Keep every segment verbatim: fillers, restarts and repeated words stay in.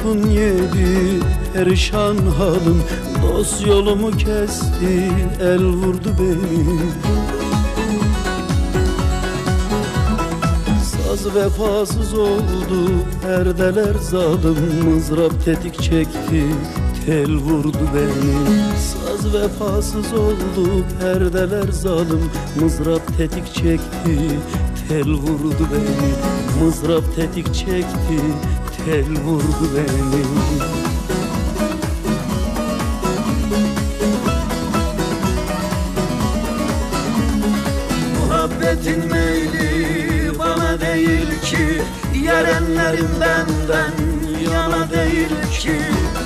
kurşun yedi perişan halim, dost yolumu kesti, el vurdu beni. Saz vefasız oldu, perdeler zalim, mızrap tetik çekti, tel vurdu beni. Saz vefasız oldu, perdeler zalim, mızrap tetik çekti, tel vurdu beni. Mızrap tetik çekti, tel vurdu beni. Muhabbetin meyli bana değil ki, yerenlerim benden yana değil ki.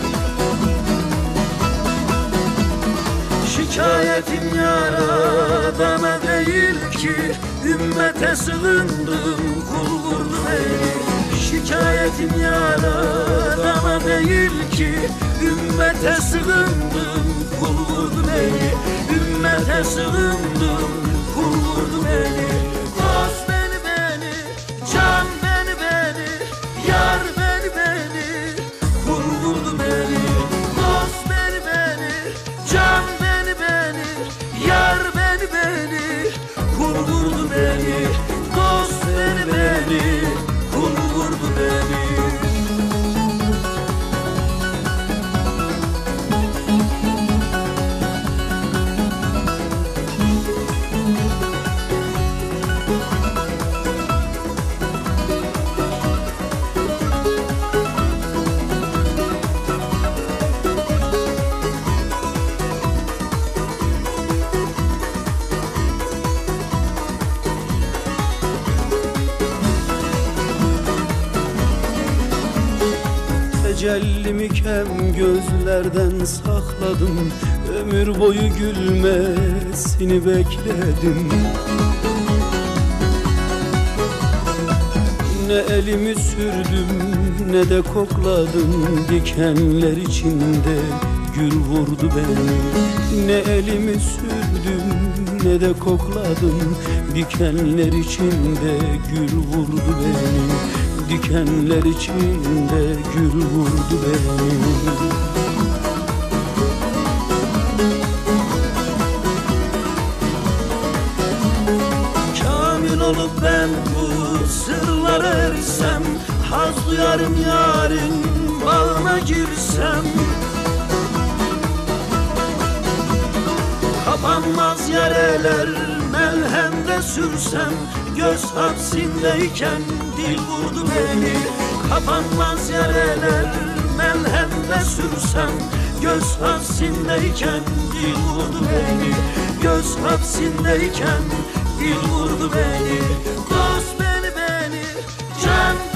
Şikayetim yaradana değil ki, ümmete sığındım, kul vurdu beni. Şikayetim yaradana değil ki, ümmete sığındım, kul vurdu beni. Ümmete sığındım, kul vurdu beni. Dost beni beni, can beni beni, yar beni beni, kul vurdu beni. Dost beni beni, can beni beni, yar beni beni, kul vurdu beni. Dost beni beni, kul vurdu beni. Tecellimi kem gözlerden sakladım, ömür boyu gülmesini bekledim. Ne elimi sürdüm ne de kokladım, dikenler içinde gül vurdu beni. Ne elimi sürdüm ne de kokladım, dikenler içinde gül vurdu beni. Dikenler içinde gül vurdu beni. Kamil olup ben bu sırlara ersem, haz duyarım yarın bağına girsem. Kapanmaz yareler melhemde sürsem, göz hapsindeyken dil vurdu beni. Kapanmaz yareler melhemde sürsem, göz hapsindeyken dil vurdu beni. Göz hapsindeyken dil vurdu beni. Dost beni beni, can